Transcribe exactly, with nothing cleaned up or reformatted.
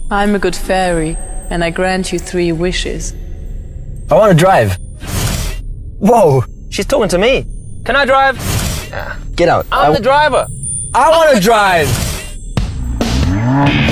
I'm a good fairy, and I grant you three wishes. I want to drive. Whoa! She's talking to me. Can I drive? Get out. I'm I the driver. I want to drive!